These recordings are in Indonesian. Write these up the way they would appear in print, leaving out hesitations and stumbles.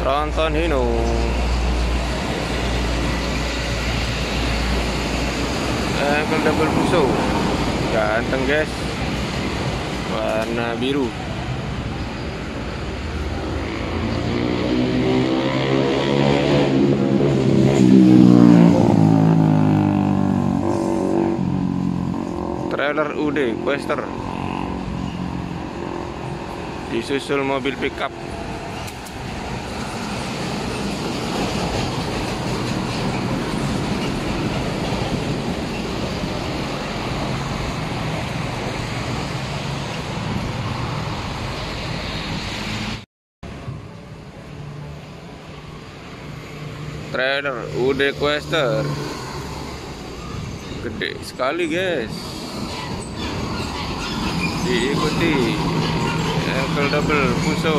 Tronton Hino. Ankle double Fuso. Ganteng guys. Warna biru. Trailer UD Quester. Disusul mobil pickup. Trailer UD Quester. Gede sekali guys. Diikuti ankle double Fuso.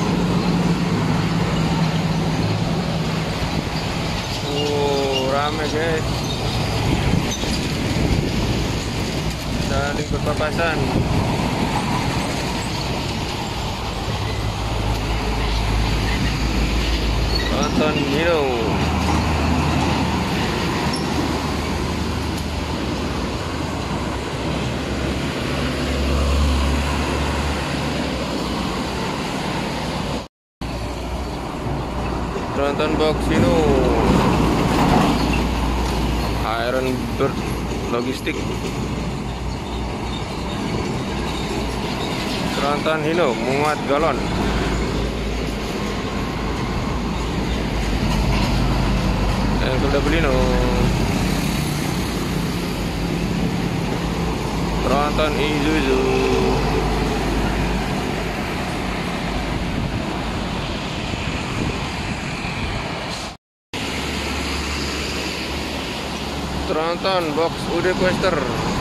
Rame guys. Saling berpapasan. Tronton Hino. Tronton Box Hino. Iron Bird Logistik. Tronton Hino muat galon. Ankle double Hino. Tronton Isuzu. Tronton Box UD Quester.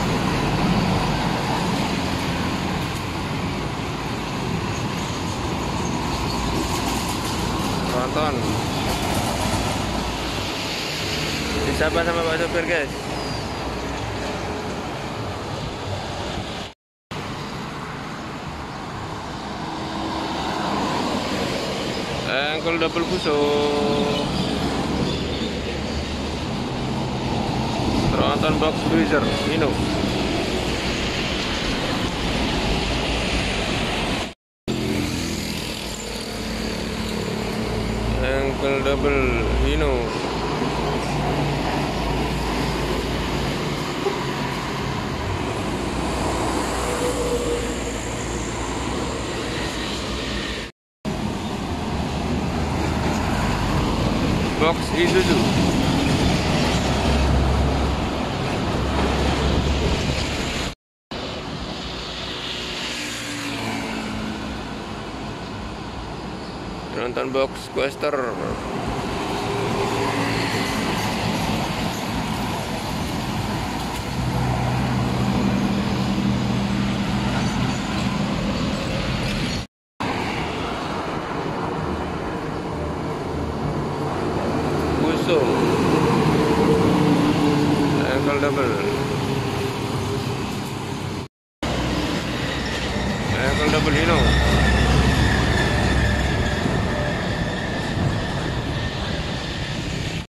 Tronton disapa sama Pak Sopir guys. Ankle double Fuso. Tronton Box Cruiser Hino. Ankle double Hino. Box Isuzu. Tronton Box Quester. Fuso. Ankle double. Ankle double Hino.